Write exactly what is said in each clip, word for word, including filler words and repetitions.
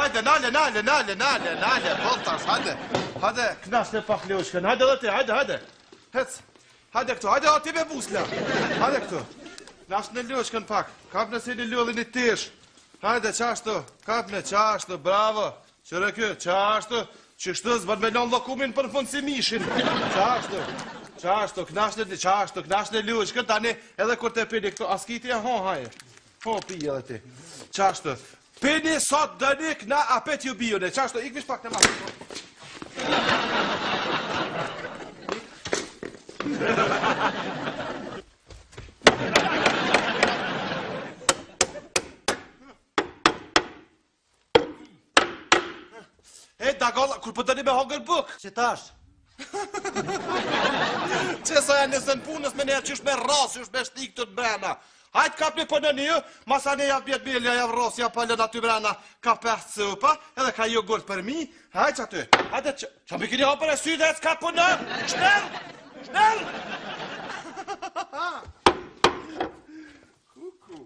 hajde, nale, nale, nale, nale, nale, voltash, hajde. Hajde, knash në pak ljoshkën, hajde dhe ti, hajde, hajde. Hec, hajde këtu, hajde ati me busla. Hajde këtu. Knash në ljoshkën pak, kap në si një ljollin i tish. Hajde, qashtu, kap në qashtu, bravo. Qërë kë, qashtu, që shtu zbën me lon lokumin për fund si mishin. Qashtu, qashtu, knash në, qashtu, knash në ljoshkën, tani edhe kur te pini këtu, askiti e ho, haje. Ho, pije edhe ti. Qashtu. Pini sot dënik na apet ju bijune. Qashtu, ikvish pak në masë. E, dagolla, kur për dëni me hongër buk? Që tash? Që sa janë nësën punës me njerë qysh me rasë, qysh me shtik të të brena. Hajtë kap një për në një, masa ne javë bjetë milja, javë rosja, pëllën aty brena, ka pesë supa, edhe ka jogurt për mi, hajtë që aty. Hajtë që, që më kini hopër e sytë e s'ka për në, shnel, shnel! Kuku.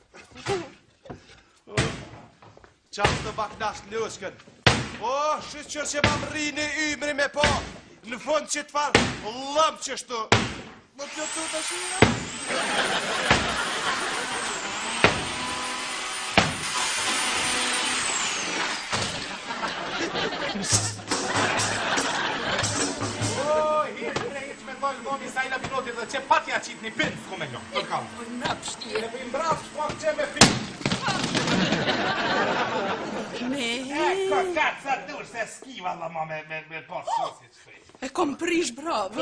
Qasë të baknash ljushkën. O, shqysh qërë që mam rini ymri me po, në fund që të farë, lëmë qështu. Më të të të shira? O, hitë bre, hitë me të goni sajna pinotit dhe që patja qitë një pinë, s'ko me njo, të kam. Për napshti. E për imbrav, shpo që me pinë. Me... E, ka katë sa dur, se skiva dhe ma me me poshë shosit shkri. E kom prish bravo.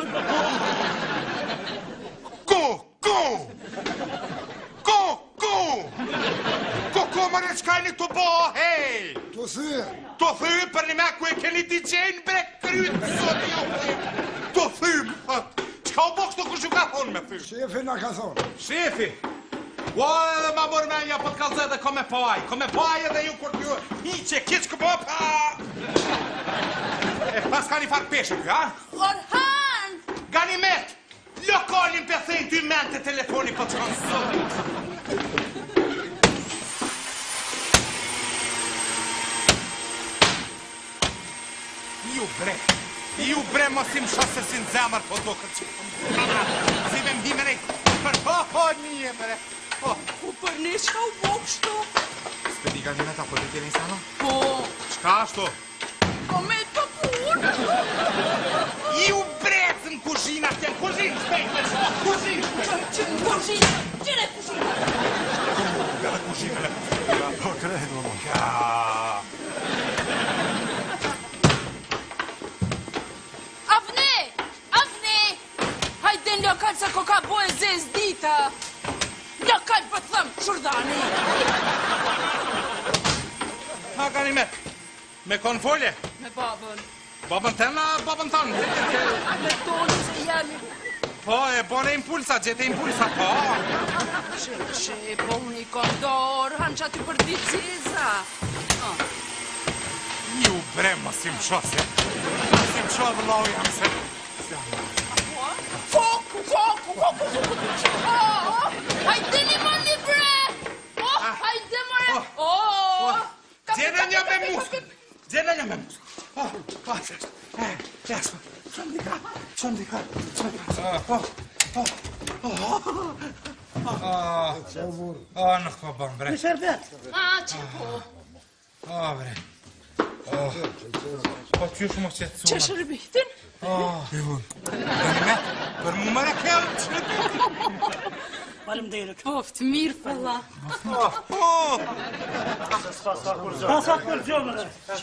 Ku, ku! Ku, ku! Ku, ku, mërë qka një të bo, hej! Të thyë. Të thyë për një me ku e keni t'i qenë bre krytë sot jo thyë. Të thyë, më thëtë. Qka u bokës të kush ju ka thonë me thyë? Shefi nga ka thonë. Shefi! O, edhe ma mërë me nja për t'kallëzë edhe ko me paj. Ko me paj edhe ju kur t'ju i që kiç këpo pa... E pas ka një farë peshe kjo, ha? Orhan! Ganimet! Lokalin për thejnë ty men të telefoni për të kanë sot. Ju bre, ju bre mos im shose si në zemër po do këtë që. Si me mdime nej, për ho ho një bre. U për ne qka u bo kështu? S'pedi Ganimet apo të tjene i sana? Po, Qka ashtu? ko me të punë. Ju brezë në kuzhina, të në kuzhinë, shpejt me shko, kuzhinë! Që në kuzhinë, që në kuzhinë? Gëra kuzhinë, në kuzhinë. Po, kredo, mo. Ja. Avne, avne, hajde në lokal se ko ka bo e zez dita. Lokal për të thëmë, shurdani. Ha, Ganimet, me konë folje? Me babën. Babën tëna, babën tënë. Me tonë se jemi. Po, e bone impulsa, gjete impulsa, po. Që, që, po unë i kondor, hanë që aty për ditë ciza. Ju bre, mos im shose. Mos im shose, vëllau jam se... Foku, foku, foku, foku. Hajde një më një bre. Hajde mëre. Gjene një me muskë. Gjene një me muskë. Oh, oh, qështë. E, qështë. Qëmë dika, qëmë dika, qëmë dika. Oh, oh, oh. Oh, nuk po bëm, bre. Në shërbet. A, që po. Oh, bre. Oh. Po, qysh më qëtë Që suma. shërbitin? Oh, jun. Ganimet, për mu mëre kellë që. Falem dhe Poft, mirë falla. Oh, oh. Pas kur gjomëre.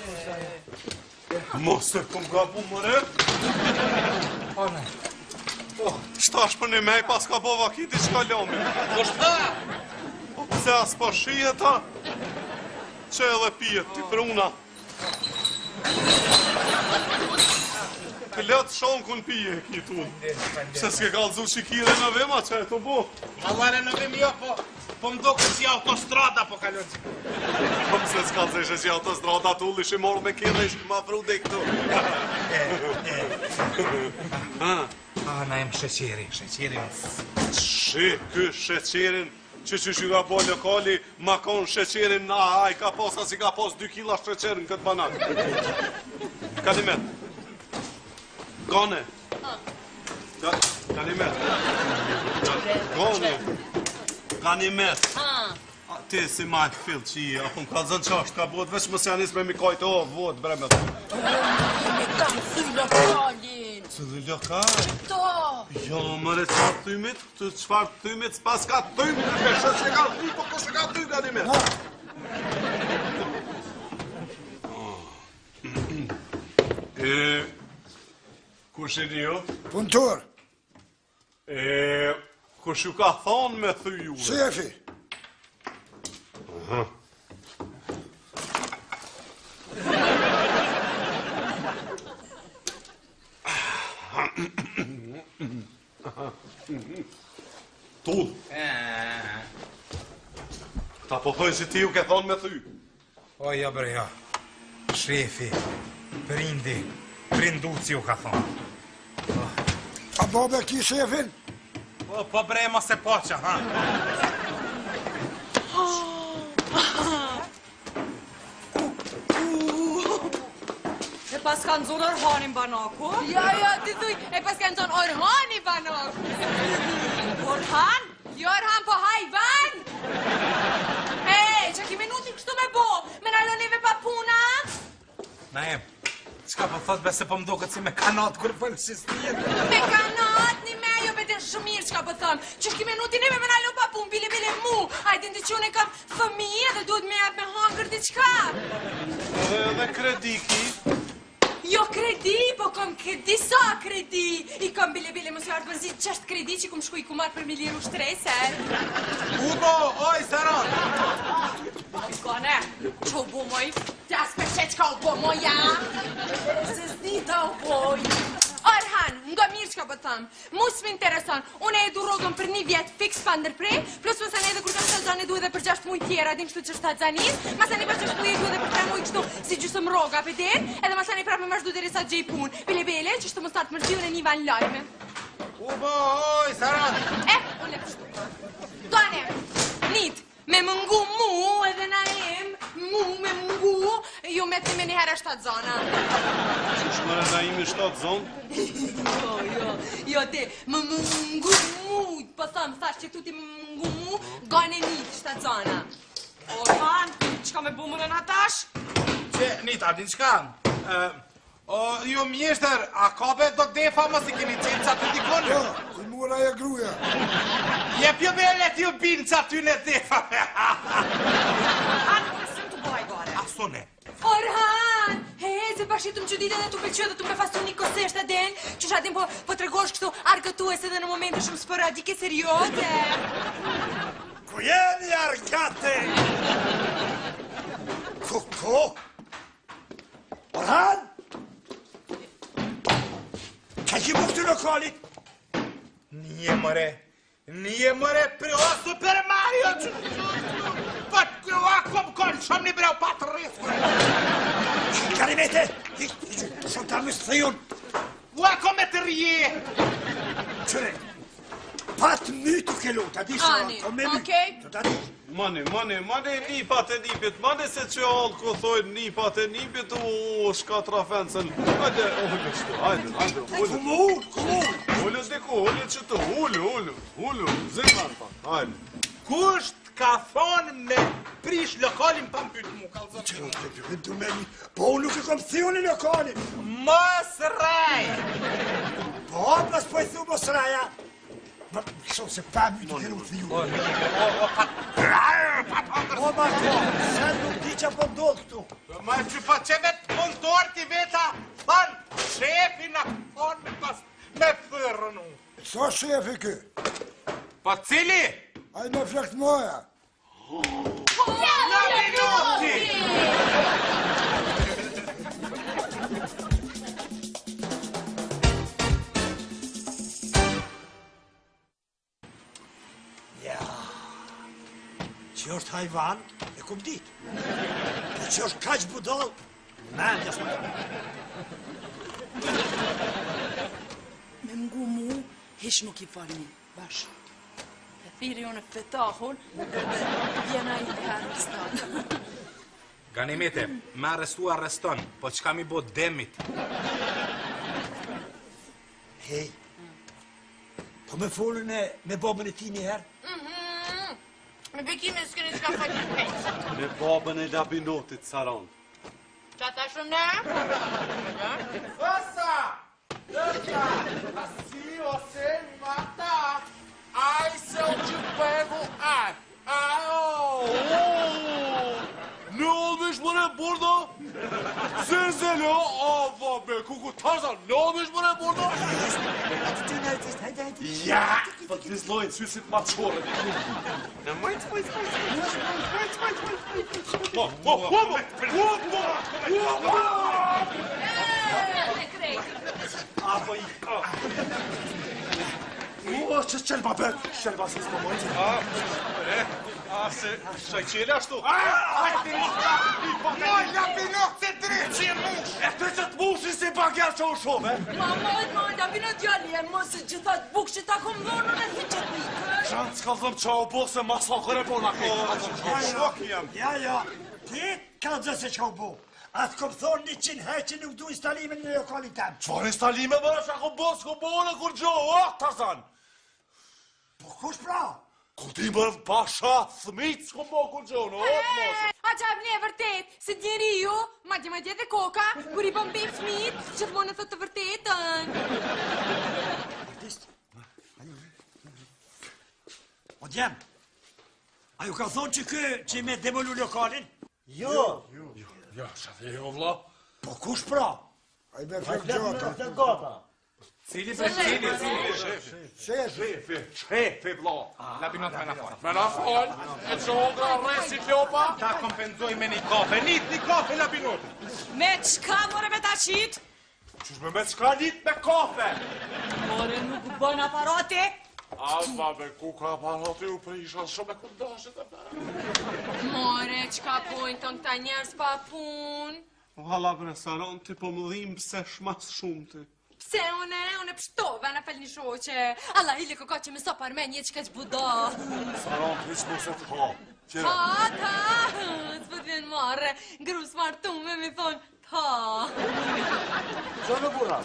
Mos të këm gabu, mëre. O, ne. Shtash për një mej pas ka bova kiti që ka lomi. Po shta? Se as po shije ta. Që edhe pijet, ti për una. Këllet shonë kun pije, ki tu. Se s'ke kalëzu shikire në vema që e të bo. Allare në vim jo, po, po më do si autostrada po kalon që. Po pëse s'ka të zeshe si autostrada tu, lishi morë me kire, ishë ma vru dhe këtu. A, na jem sheqeri, sheqeri. Shi, ky sheqerin që që që ka bo lokali, ma konë sheqerin, a, a i ka pas, as i ka pas dy kila sheqerin këtë banan. Kalimet. Gane. Ka, kalimet. Gane. Kalimet. A, ti si ma e fill që i, apo më ka zënë qasht, ka bod, veç më se janis me mi kajtë, o, vod, bre me të. Me kam thy lokalin. Cëllë lokal? To. Jo, mëre qëfar thymit, të qëfar thymit, s'pas ka thymit, në kështë që ka thy, po kështë ka thy, Kalimet. E, kush e një? Punëtor. E, kush ju ka thonë me thy ju? Shefi. Aha. Tull. Ta po thojnë që ti ju ke thonë me thy. O, ja bre, ja. Shefi, prindi, prinduci ju ka thonë. A babe ki shefin? O, po bre, ma se poqa, ha? E pas kanë zonë Orhani banaku? Ja, ja, ti thuj, e pas kanë zonë Orhani banak. Orhan? Jo, Orhan, po hajvan. Ej, që ki minuti kështu me bo? Me nalonive pa puna? Naim, qka po thot bese po mdo këtë si me kanat kërë për në shistijet? Me kanat një me, jo beten shumë mirë qka po thëmë. Që shki minuti neve me nalon pa pun, bile bile mu. Ajde në që unë e kam fëmije dhe duhet me jap me hangër t'i qka. Edhe edhe kredi ki. Jo kredi, po kom kredi, sa kredi. I kom bile bile mësë ardë përzi qështë kredi që kom shku i ku marë për me liru shtrese. Ugo, oj, Saron! Gane, që u bu moj? Të aspe që qka u bu moj, ja? Se zdi të u boj. Orhan, nga mirë qka po thëmë. Mu s'mi intereson, unë e edu rogën për një vjetë fix pa ndërprej, plus mësën edhe kur të më zane duhe dhe për gjasht mujë tjera, din kështu që shtatë zanin, mësën e për gjasht mujë duhe dhe për tre mujë kështu si gjusëm roga për din, edhe mësën e prapë me mërshdu dhe risa gjej pun. Bile bele, që shtu më startë mërgjiu në një van lajme. Ugo, oj, Saron! Eh, unë le kështu. Gane, nit, me mëngu mu edhe na em, mu me mëngu, ju me të me një herë shtatë zona. Që shmëre na imi shtatë zonë? Jo, jo, jo te, më mëngu mu, po thëmë, thash që tu ti më mëngu mu, gane një shtatë zona. Orhan, qka me bu më në natash? Që, Nita, din qka? O, ju mjeshtër, a kabe do defa më si keni qenë që aty dikon? Jo, i mura e gruja. Jep jo me let ju binë që aty në defa. Orhan, nësëm të boj gore. Asone. Orhan, he, se bashkitëm që ditë dhe tu pëlqyo dhe tu me fastu një kosesht e den, që shatim po, po të regosh kështu argëtuese dhe në momente shumë sporadike serioze. Ku jeni argate? Koko? Orhan? Ka që mu këtë lokalit? Nije mëre, nije mëre, për o Super Mario që... Po të ako më konë, shumë një breu patë rrisë. Kalimete, shumë ta mësë thëjun. U ako me të rje. Qëre, patë mytë ke luta, di shë, Ani, ko me mytë. okej. Të ta di. Mani, mani, mani nipat e nipit, mani se që allë ku thojnë nipat e nipit, u shkatra fencën. Hajde, ullë qëtu, hajde, hajde, ullë. Ku mu ullë, ku mu ullë. Ullë diku, ullë qëtu, ullë, ullë, ullë, zimran pa, hajde. Kusht ka thonë me prish lokalin pa mbyt mu, kalzot. Qëro, të të të meni, po unë nuk e kom thiju në lokalit. Mos raj! Po, pas po e thu mos raja. Ma, shumë se pa mytë ke lutë thiju. O, ma ko, se nuk di që po ndodhë këtu. Ma që pa që vetë punëtor t'i veta, thanë, shefi në thonë me pas me thërën u. Sa shefi kë? Pa cili? Aj me flekt moja. Në minuti! Ja, që është hajvan, e kum ditë. Po që është kaq budal, mendja s'ma ka. Me mgu mu, hish nuk i falni, bash. Firi unë fetahun dhe jena i arreston. Ganimete, me arrestu arreston, po çka mi bo demit? Hej, po me folën e me babën e ti një herë? Me bekimin s'keni s'ka fajt në pejtë. Me babën e labinotit, Saron. Qa ta shumë ne? Força! Força! Assim você me mata! Ai, se eu te pego! Ai! Ai, oh! oh. Ne olmuş bana burada? Zenzele, ava be, kuku Tarzan, ne olmuş bana burada? Hadi tine artist, hadi hadi. Ja! Wat is looit, su zit maar schoren. Ja, meid, meid, meid, meid, meid, meid. Mo, mo, mo, mo, mo, mo, Ne krejt. Ava i ka. O, që qelba bet, qelba si s'po mojtë. A, e, a, se, shaj qele ashtu? A, hajde, Moj, lapinot se drejt që e mush! e të që të mushi si bagjar që u shumë, e? Ma mojt, ma da vino djali e mos e gjithat buk që ta kom dhonën e si që t'ikë. Shanë s'ka dhëm qa u bo se masakër e bona ke. Shok jam. Ja, ja, ti ka dzë se që u bo. Atë kom thonë një qinë herë që nuk du instalimin në lokalin tem. Qfar instalime bërë që ku bo s'ku bo në kur gjo, o, Tarzan? Po kush pra? Ku ti bërë pasha, thmit s'ku bo kur gjo, në o, të mosë. A qa vëni e vërtet, se djeri ju, ma dje ma dje dhe koka, kur i bëm bim fmit, që të mënë thot të vërtetën. Artist? O djem, a ju ka thonë që kë që me demolu lokalin? Jo. Ja, shafe jo, vla. Po kush pra? Ai me fjalë gjata. Cili për cili, cili, shefi. Shefi, shefi, vla. Labinot me na fal. Me na fal, e që ogra resi klopa. Ta kompenzoj me një kafe, nit një kafe labinotit. Me qka more me ta qitë? Qysh me me qka njit me kafe? More nuk bën aparati. Ava me ku ka aparati u për isha shumë e kundashit e për. More, qka pojnë të këta njerës pa pun? Hala bre, Saron, ti po më dhim pse shmas shumë ti. Pse une, une pështove në fel një shoqe. Allah, hile ko ka që me so parmen, jetë që ka që buda. Saron, ti që mu se të ha. Qire. Ta, ta, s'po t'vjen marre, ngru s'martume me thonë, ta. Co në bura?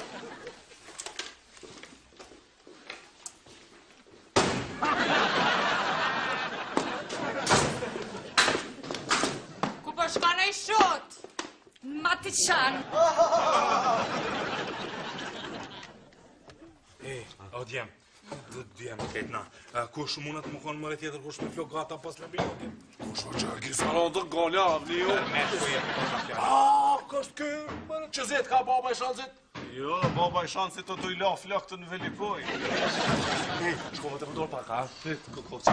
Ku për shka në i shot? Ma ti qanë. E, o djem, du djem, ketna. Kush mundet më konë mëre tjetër, kush me flok gata pas labinotit? Kush o qërgi, Saron, të gale avni ju. Me të jetë të ka fjallë. A, kështë kë, mërë, që zetë ka baba i shansit? Jo, baba i shansit të të i la flok të në velipoj. Hej, shkove të përdor pak, a? Fit, këkoqë.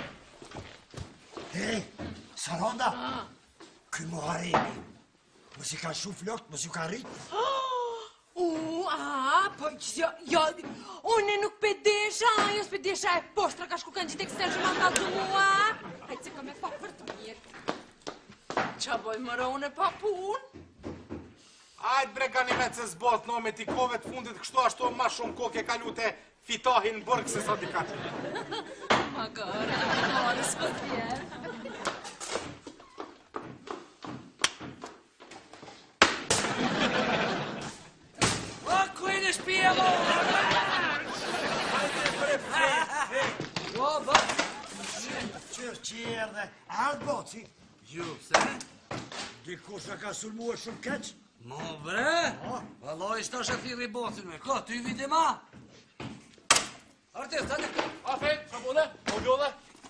Hej, Saronda, ky Muharemi, mos i ka shu flokët, mos i ka rritë. U, a, po, jo, jo, une nuk pedesha, jo s'pedesha e poshtra ka shku kanë gjitë eksterë që ma nga të mua. Hajtë se ka me fa për të mirë. Qa boj mëra une pa pun? Ajt bre Ganimet se zbot, no me t'i kove të fundit kështu ashtu ma shumë kohë ke kalu te fitahin në bërg se sa t'i katë. Ma gara, marë s'ko t'jerë. O, ku e në shpije, mo? Jo, bë. Qërë qërë dhe, ardë boci. Ju, pse? Dikush në ka sulmu e shumë keq. Mo bre, valloj s'ta shë thirri bocin me, ka ty vite ma. Artist, hajde këtu. A, fe, që bode, o gjode.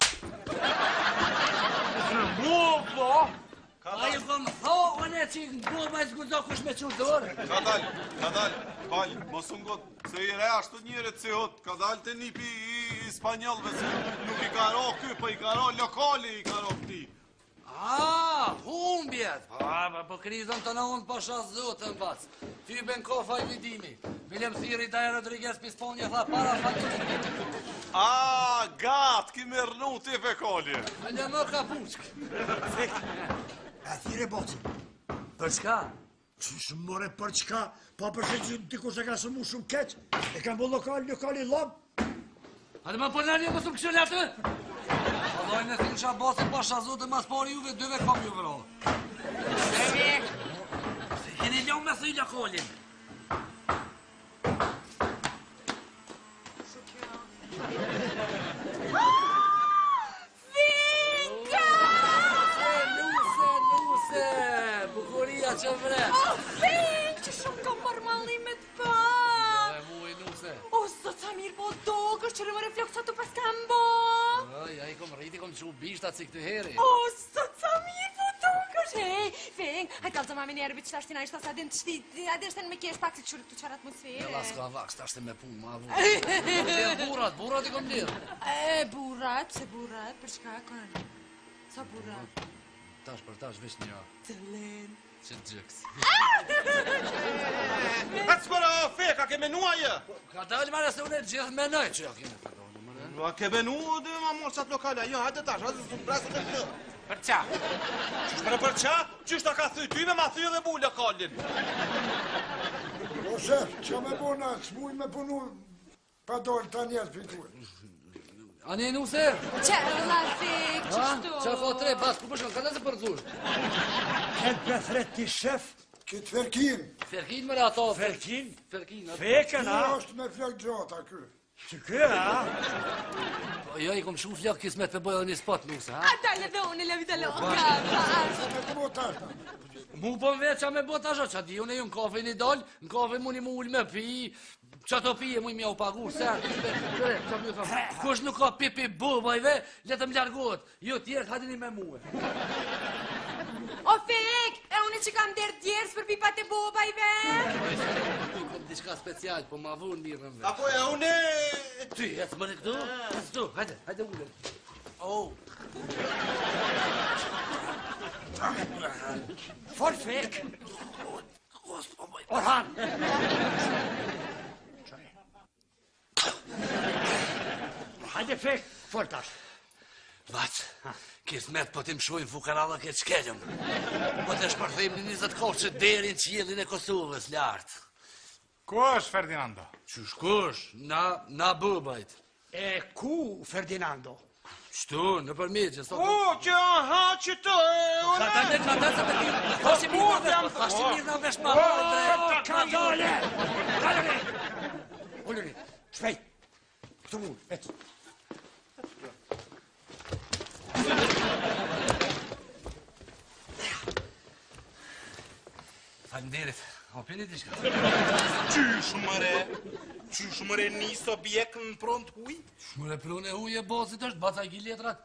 Mu, vla. A ju kom tho, one që në boba i zgudzo kush me qurë dorë. Ka dal, ka dal, bal, mos unë gotë, se i re ashtu njëre të hot, ka dal të nipi i spanjolve, se nuk i ka ro ky, po i ka ro lokali, i ka ro këti. A, humbjet. A, pa po krizën të në unë pasha zotën bac. Ty ben kofa i vidimi. Vilem Thiri Daja Rodriguez Pisponja tha para fakit. A, gat, ki me rnu ti fekolje. Në më ka pushk. E thire boci. Për çka? Qysh more për çka? Pa përse që dikush e ka sulmu shumë keq. E ka mbo lokal, lokali lom. Hajde më përnarje, më së më këshëllë atë. Vallaj në thinë Shabasin pasha zote mas pari juve dyve kam juve ra. Fik! Keni ljonë me thuj lokalin. Që vre! O, Fik, që shumë kam marrmallimet pa! E mu i nuse. O, sot sa mirë po dogë, që rëmë refleksa të pas kam bo! Aj, aj, kom rriti, kom që u bishta si këtë heri. O, sot sa mirë po dogë, hej, Fik, hajtë kalë zëma me njerë bitë që ashtina ishta sa adin të shti, adin shten me kjesh pak të qërë këtë qërë atmosferë. E las ka vaks, ta shte me punë, ma vu. Burat, burat i kom lirë. E, burat, pse burat, për shka kanë? Sa burat? Tash për tash vish një. Cëllin. Që gjëks. Hec për o Fik, a ke menua je? Ka dalë mare se unë e gjithë menoj që ja kene të dalë, mare. A ke menu dhe ma morë qatë lokale, jo, hajde tash, hajde së të presë të këtë. Për qa? Qysh për për qa? Qysh të ka thy, ty me ma thy dhe bu lokalin. O shef, që me bona, s'muj me punu pa dollë ta njerë pituaj. Ani nuse? Që, la Fik, që shtu? Qa fa tre, bas, ku përshon, ka të se përzush? Këtë përthret ti shef, Këtë ferkin, Ferkin mëre ato. Ferkin? Ferkin, ato. Fekën, kjo a? është me flak gjata kërë. Që kë, a? Jo, i kom shumë flak kismet për bëjë një spot, nuse, ha? A dalë dhe unë le vite loka, pas. Se me këmo tashta. Mu po më veç qa me bota zho, qa di unë ju në kafe një dollë, në kafe mu një mu ullë me pi, qa të pije mu i mja u pagu, se, kërre, qa më ju thëmë, kush nuk ka pipi bubajve, letëm largot, jo tjerë ka dini me muë. O Fik, e unë që kam derë djerës për pipat e bobajve? Kom diçka special, po ma vunë mirë në veç. Apo e une... Ty, e të mëre këtu? E të këtu, hajde, hajde ullën. Oh. Fol Fek! Orhan! Hajde Fek, fol tash. Vat, kismet po t'im shojnë fukaralla këtë shkellëm. Po të shpërthim një njëzët kohë që derin qjelin e Kosovës lartë. Ku është Ferdinando? Qysh kush? Na, na bubajt. E ku Ferdinando? Shtu, në përmjegjë, sot... O, që aha, që të e une... Ka ta në ka ta se me ti, ka shi mirë në vesh, ka shi mirë në vesh ma hojnë, Ka dole! Kalëri! Ullëri, shpejt! Këtu mu, et. Falenderit, o pini t'i shka. Qysh mëre? Qysh mëre nisë objekt në pront huj? Shmure prune huje bozit është, baca i ki letrat.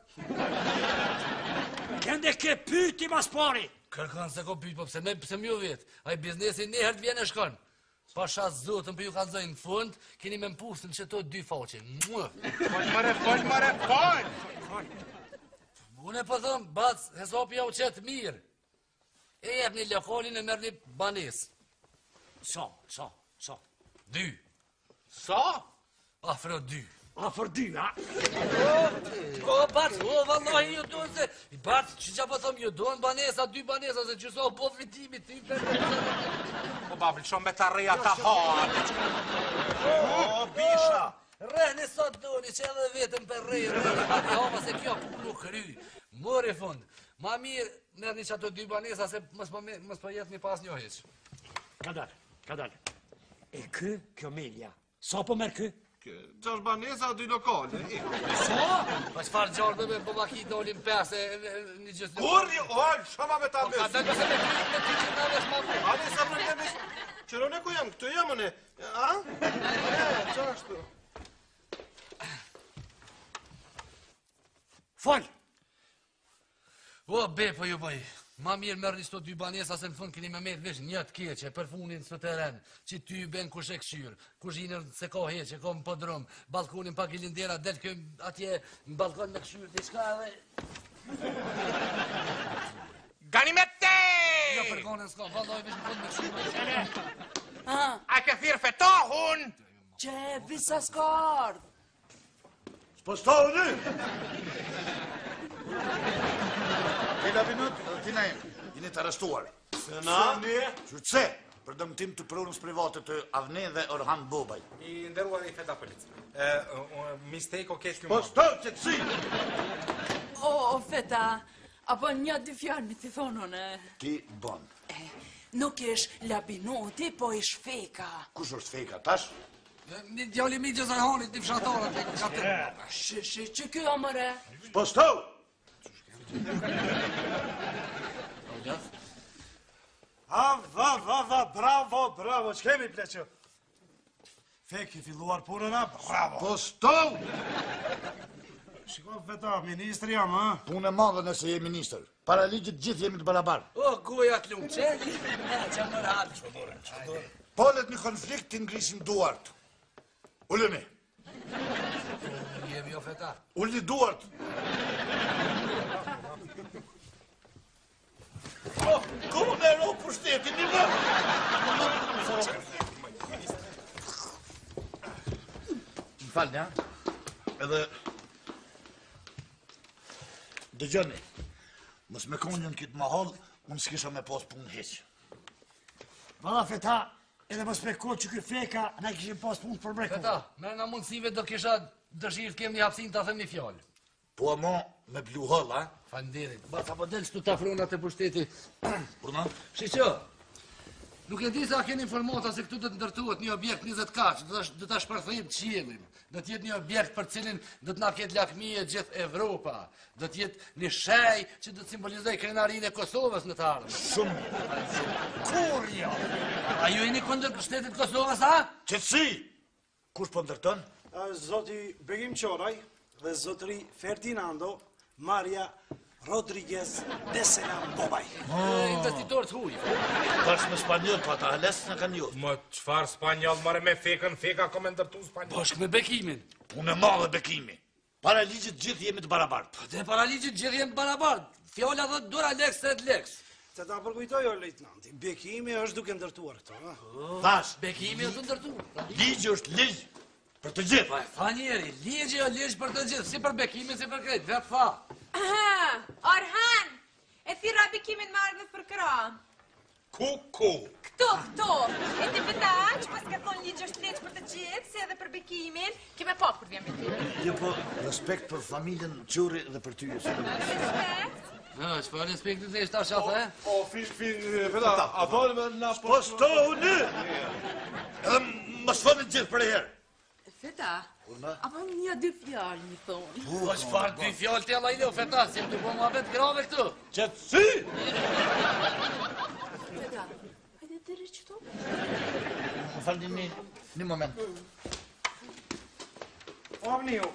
Kende ke pyti mas pari! Kërkan se ko pyjt, po pse me, pse mjo vetë. A i biznesi njëherë të vjen e shkon. Pasha zotën për ju kanë zojnë në fund, keni me mpusën që to dy faqe. Mua! Fol mëre, fol mëre, fol! Unë e po thëmë, bac, hesapi ja u qetë mirë. E jep një lokalin e merë një banes. Sa, sa, sa. Dy. Sa? Afro dy. Afer dy, a? O, bac, o, vallahi ju donë se... Bac, që që po thëmë, ju donë banesa, dy banesa, se që sa o po fitimi, ty për... Po babel, shumë me të reja të hanë. O, bisha! Rehni sot doni që edhe vetëm për rejë, rejë, pati hama se kjo puk nuk kry. Mërë i fund, ma mirë merë një që ato dy banesa se mës për jetë mi pas një heq. Ka dalë, ka dalë. E kë, kjo Melja, sa po merë kë? Që është banesa dy lokale. Sa? Pa qëfar gjardë me po maki dolin pese një gjithë një... Kur një ojë, shama me ta Ka mesë. dalë se me ty me ty që nga vesh ma mu. Adi sa për të mesë. Qërone ku jam, këtu jam, une. A? E, qa ashtu? Fol! O, be, po ju bëj. Ma mirë mërë një sto dy banesa se në fund keni me merë vesh një të keqe për funin së teren, që ty ben kush e këshyrë, kuzhinër se ka heqe, ka më podrum, balkonin pa gilindera, del kë atje në balkon me këshyrë, t'i shka dhe... Gani me te! Jo për konën s'ka, valloj vesh në fund me këshyrë. A ke thirë fetohun! Që visa s'kard. S'po stau dy! Tila minut, tina jem, jeni të arrestuar. Se na? Që që? për dëmtim të pronës private të Avni dhe Orhan Bobaj. I nderuar i feta polic. Mistake o kesh Po sto qetësi! O, o, feta, apo një dy fjalë mi t'i thonë unë. Ti bon. Nuk ish labinoti, po ish feka. Kush është feka tash? Një djali mi gjëzarhanit, një fshatarët, e kapten. Shë, shë, që kjo mëre? Po sto! Ha, va, va, va, bravo, bravo, që kemi pleqë? Fek i filluar punën, a? Bravo! Po sto! Shiko, feta, ministri jam, ha? Punë e madhe nëse je minister. Para ligjit gjithë jemi të barabartë. O, goja t'lumë, qeli? E, që më rrallë. Polet një konflikt të ngrisim duart. Ullëni. Jemi o feta. Ulli duart. Oh, ku me ro pushtetin, një më? Më falë, ja? Edhe... Dëgjoni, mos me konjën kitë mahal, unë s'kisha me pas punë heqë. Valla, feta, edhe mos me kohë që kjo feka, ne kishim pas punë për breku. Feta, me në mundësive do kisha dëshirë të kem një hapsin të them një fjallë. Po ama me blu hall, a? Falnderit. Ba, sa po delës të tafronat e pushteti. Urna? Shqo, nuk e di sa keni informata se këtu do të ndërtuat një objekt njëzet kaq, do të shpërthejmë qielin. Do t'jetë një objekt për cilin do t'na ketë lakmije gjithë Evropa. Do t'jetë një shej që do të simbolizoj krenarin e Kosovës në të ardhme. Shumë. Kur jo? A ju jeni kundër shtetit Kosovës, a? Qëtësi! Kush po ndërton? Zoti Begim Qoraj dhe zotëri Ferdinando Maria Rodriguez de Selam Bobaj. Investitor të huj. Tash me spanjol, pa ta ales në kanë ju. Më qfar spanjol, mare me fekën, feka ko me ndërtu spanjol. Bashk me bekimin. Unë e madhe bekimi. Para ligjit gjithë jemi të barabartë. Dhe para ligjit gjithë jenë barabartë. Fjolla dhe dura leks të leks. Se ta përkujtoj, o lejtnanti, bekimi është duke ndërtuar këto, ha? Tash, Bekimi është ndërtu. ligji është ligj për të gjithë. Pa, fa njeri, ligji o ligj për të gjithë, si për bekimin, si për krejt, vetë fa. Aha, Orhan, e thira bekimin me ardhët për këra. Ku, ku? Këtu, këtu. E ti pëta që pas ka thonë ligjë është leqë për të gjithë, se edhe për bekimin, kime pak për vjen bekimin. Jo, po, respekt për familjen Quri dhe për ty. Respekt? Në, që për respektit e ishta shatë, e? O, fish, fish, feta, a dojnë me na po... Po stohu në! Edhe më shfonit gjithë për e herë. Feta, apo një dy fjalë mi thonë. Po që farë dy fjallë të jalla i leo, feta, si më të po mua vetë grave këtu. Qëtësi! Feta, hajde të rri qëto? Më falni një, një moment. O, Avniu,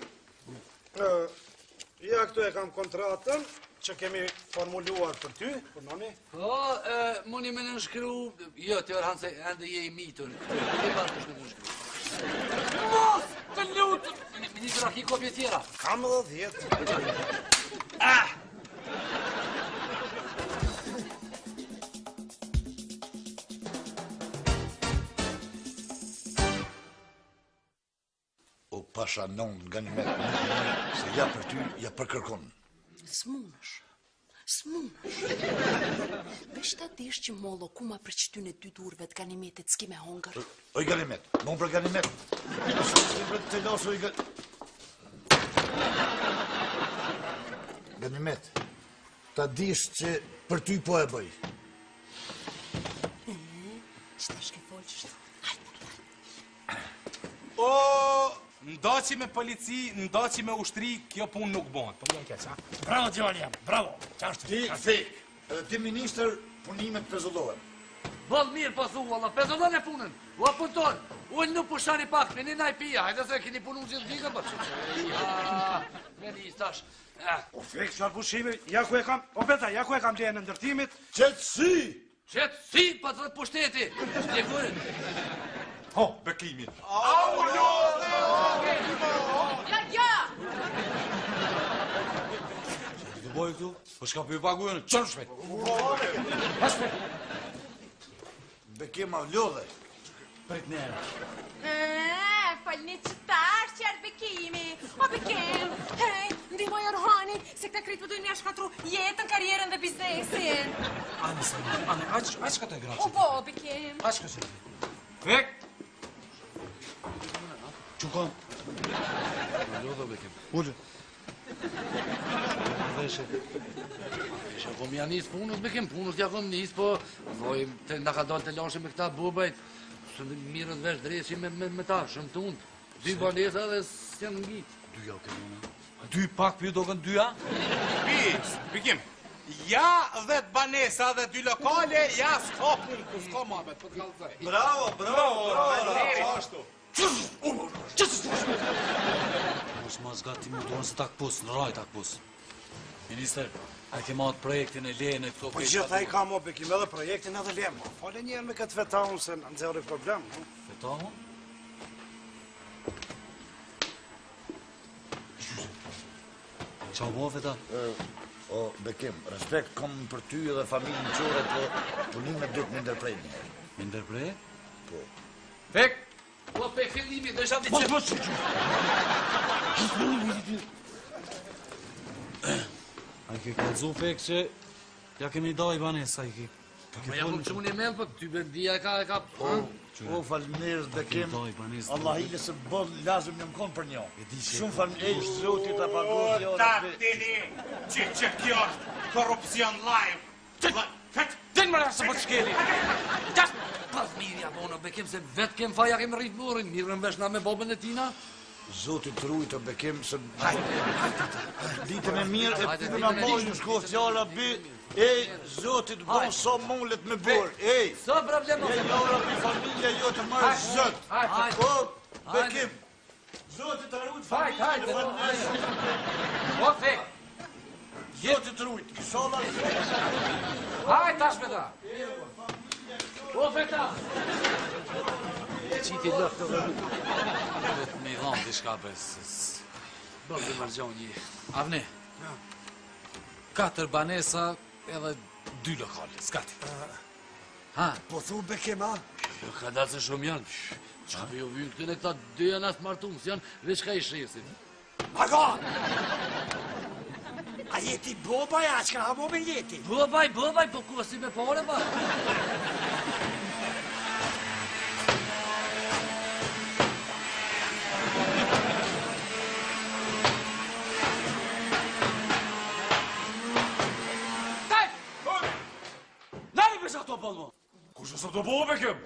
ja këtu e kam kontratën që kemi formuluar për ty, për nami. Po, muni me në nëshkru, jo, të orhan se ende je i mitur. Këtu e pas të shkru në nëshkru. Mos, të lutë! Ministra, ki kopje tjera. Kam edhe dhjetë. Ah! O pasha non nga një me, se ja për ty, ja për kërkon. S'munësh, s'munësh. Vesh ta dish që mollo kuma për që ty në dy durve të ganimetit s'ki me hongër. Oj ganimet, mon për ganimet. S'ki për të lasë, oj ganimet. Ganimet, ta dish që për ty po e bëj. Qëta shke folë qështu? O, ndoqi me polici, ndoqi me ushtri, kjo pun nuk bon. Po njën keq, ha? Bravo, djali jam, bravo. Qashtu. Ti fek, edhe ti minister, punimet pezullohen. Bol mirë po thu, valla, pezollon e punën. Ua punton, unë nuk pushani pak, me një najpia, hajde se keni punu gjithë vikën, për që që... Ja, me një istash. O, fek, qarë pushimi, ja ku e kam, o, beta, ja ku e kam lejën e ndërtimit. Qëtësi! Qëtësi, pa të dhe pushteti. Shtjekurin. Ho, bekimin. Ja, ja! Të boj këtu, po shka për i pagujën, qërë shmet. Bekim av lodhe. Prit nere. E, falni qëtar që arë bekimi. O, bekim, hej, ndihmoj Orhanin tani se këta kritë përdojnë ja shkatru jetën, karjerën dhe biznesin. Ane, se ma, ane, aq, aq ka të gratë. U bo, Bekim. Aq ka që të. Vek! Që kam? Alo, do Bekim. Ullë. Veshe. Veshe, kom ja njës punës, Bekim, punës ja kom njës, po... Voj, të nga ka dalë të lashe me këta bubajt. Së në mirët vesh dreshi me, me, me ta, shumë të undë. Dy banesa dhe s'janë ngjitë. Dyja, ke muna. Dy pak për ju doken dyja? Pis, Bekim. Ja dhe të banesa dhe dy lokale, ja s'ka pun, ku s'ka mabet, për të kalëzaj. Bravo, bravo, bravo, ashtu. Mos ma zgati mu tonë se takpus, në raj takpus. Minister, a ke matë projektin e lejën e këto... Po gjitha i ka mo, Bekim, edhe projektin edhe lejën. Fale njerë me këtë fetahun se në nëzëri problem. Fetahun? Qa mo, Feta? O, Bekim, respekt kom për ty edhe familjen qore, po punimet duhet më ndërprej një herë. Me ndërprej? Po. Vek! Po, pe fillimi, dhe isha Mos, mos, A i ke kalzu fek që ja kemi da i banesa i ki. Ma ja kom që unë e melë, po ty bendia e ka e ka... O, o falënderës Bekim, Allah hile se bëll lazëm një më konë për një. Shumë falënderës zotit a pagohë një Ta dini, që që kjo është korupcion live. Fet! Din më rrasë për shkeli! Gjas! Pas mirja, bono, Bekim, se vetë kem faja kem rritë murin, mirën vesh na me bobën e tina. Zotit rujtë, Bekim, se... Ditën e mirë, e puna mojë në shko fjalla bi, ej, Zotit, bon sa mullet me borë, ej! Sa problem o... Ej, Laura, për familja jo të marë zët! O, Bekim! Zotit rujtë, familja në familja! O, fek! Zotit rujtë, kësolla zët! Hajt, tash me ta! O, feta! Qiti lëftë të vërë. Vetë me i dhamë t'i shka besës. Bërë dhe mërgjonji. Avni, katër banesa edhe dy lokale, s'kati. Ha? Po thu Bekim, a? Jo, ka dalë se shumë janë. Qa për jo vynë këtën e këta dy janë asë martumë, si janë veç ka i shesin. Maga! A jeti bobaj, a qka ha bo me jeti? Bëbaj, bëbaj, po ku si me pare, ba? Kush është të bo, Bekim?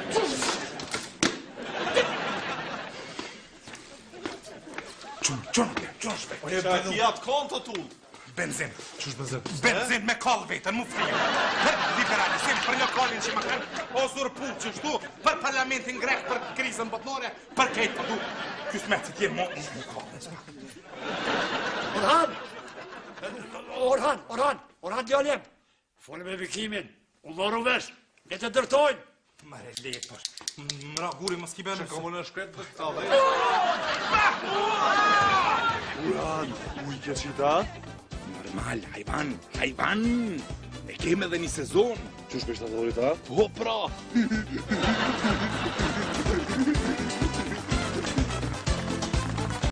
Qun, qun, qun shpejt. Që ti atë konë të tullë. Benzin. Qush benzin? Benzin me kallë vetën, mu frija. Për liberalizim, për lokalin që më kanë osur punë që shtu, për parlamentin grek, për krizën botnore, për kejtë për du. Kjus me që t'jenë mo... Orhan! Orhan, Orhan, Orhan djalem. Folë me Bekimin, unë loru vesh, le të dërtojnë. Mare lejtë për, mra guri më s'ki benë. Që komë në shkret për këta dhe. Orhan, ujke që ta? Normal, hajvan, hajvan. E keme dhe një sezon. Qush për shtatë ta? Po pra.